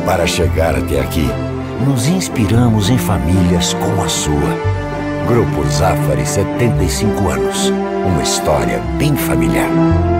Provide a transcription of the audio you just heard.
Para chegar até aqui, nos inspiramos em famílias como a sua. Grupo Zafari, 75 anos. Uma história bem familiar.